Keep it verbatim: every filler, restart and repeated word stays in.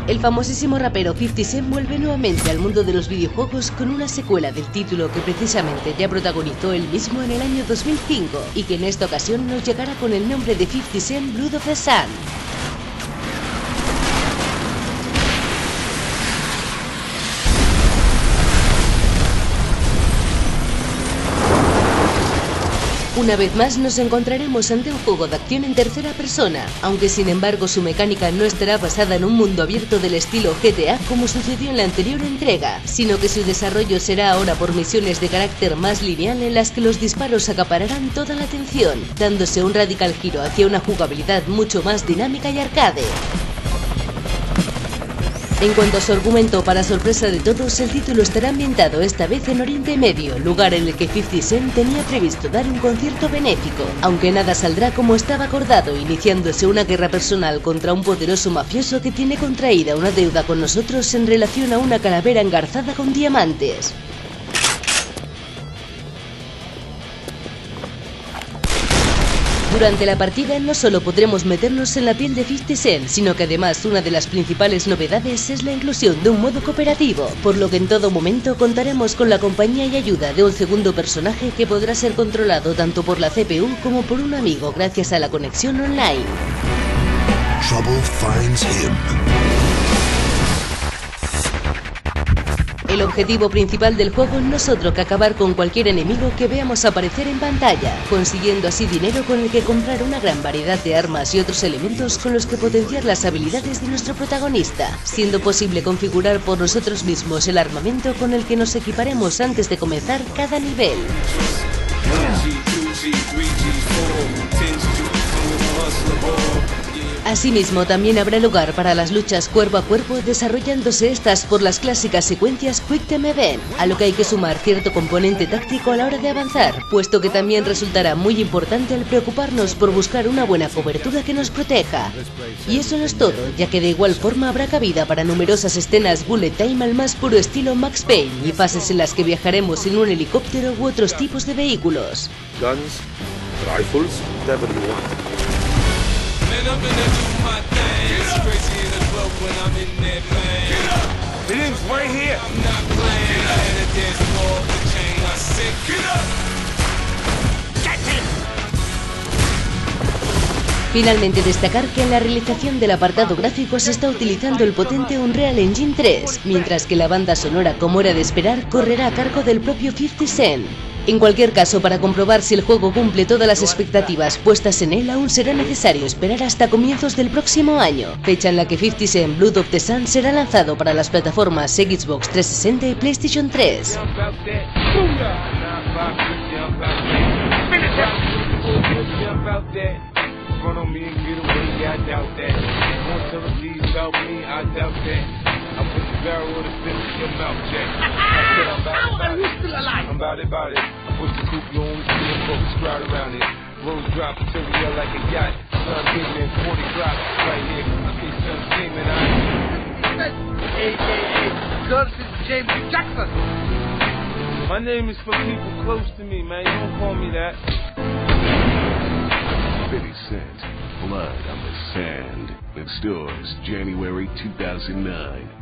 El famosísimo rapero fifty Cent vuelve nuevamente al mundo de los videojuegos con una secuela del título que precisamente ya protagonizó él mismo en el año dos mil cinco y que en esta ocasión nos llegará con el nombre de fifty Cent Blood of the Sun. Una vez más nos encontraremos ante un juego de acción en tercera persona, aunque sin embargo su mecánica no estará basada en un mundo abierto del estilo G T A como sucedió en la anterior entrega, sino que su desarrollo será ahora por misiones de carácter más lineal en las que los disparos acapararán toda la atención, dándose un radical giro hacia una jugabilidad mucho más dinámica y arcade. En cuanto a su argumento, para sorpresa de todos, el título estará ambientado esta vez en Oriente Medio, lugar en el que fifty Cent tenía previsto dar un concierto benéfico, aunque nada saldrá como estaba acordado, iniciándose una guerra personal contra un poderoso mafioso que tiene contraída una deuda con nosotros en relación a una calavera engarzada con diamantes. Durante la partida no solo podremos meternos en la piel de fifty Cent, sino que además una de las principales novedades es la inclusión de un modo cooperativo, por lo que en todo momento contaremos con la compañía y ayuda de un segundo personaje que podrá ser controlado tanto por la C P U como por un amigo gracias a la conexión online. Trouble finds him. El objetivo principal del juego no es otro que acabar con cualquier enemigo que veamos aparecer en pantalla, consiguiendo así dinero con el que comprar una gran variedad de armas y otros elementos con los que potenciar las habilidades de nuestro protagonista, siendo posible configurar por nosotros mismos el armamento con el que nos equiparemos antes de comenzar cada nivel. Asimismo, también habrá lugar para las luchas cuerpo a cuerpo, desarrollándose estas por las clásicas secuencias Quick Time Event, a lo que hay que sumar cierto componente táctico a la hora de avanzar, puesto que también resultará muy importante al preocuparnos por buscar una buena cobertura que nos proteja. Y eso no es todo, ya que de igual forma habrá cabida para numerosas escenas bullet time al más puro estilo Max Payne y fases en las que viajaremos en un helicóptero u otros tipos de vehículos. Guns, rifles, whatever you want. Man, I'm gonna do my thing. It's crazy in the club when I'm in that lane. It is right here. I'm not playing. I had a dance floor off the chain. I said, get up. Get him. Finalmente destacar que en la realización del apartado gráfico se está utilizando el potente Unreal Engine tres, mientras que la banda sonora, como era de esperar, correrá a cargo del propio fifty Cent. En cualquier caso, para comprobar si el juego cumple todas las expectativas puestas en él, aún será necesario esperar hasta comienzos del próximo año, fecha en la que fifty Cent Blood of the Sun será lanzado para las plataformas Xbox trescientos sesenta y PlayStation tres. I put the barrel of the finish in your mouth, Jack. I said I'm about it, about it. I'm about it, about it. I put the coupe, you only see them folks crowd around it. Rose drop until we yell like a yacht. Son giving in forty drops right here. I see son screaming, I Hey, hey, hey, this is James Jackson. My name is for people close to me, man. You don't call me that. fifty Cent, Blood on the Sand. In stores January two thousand nine.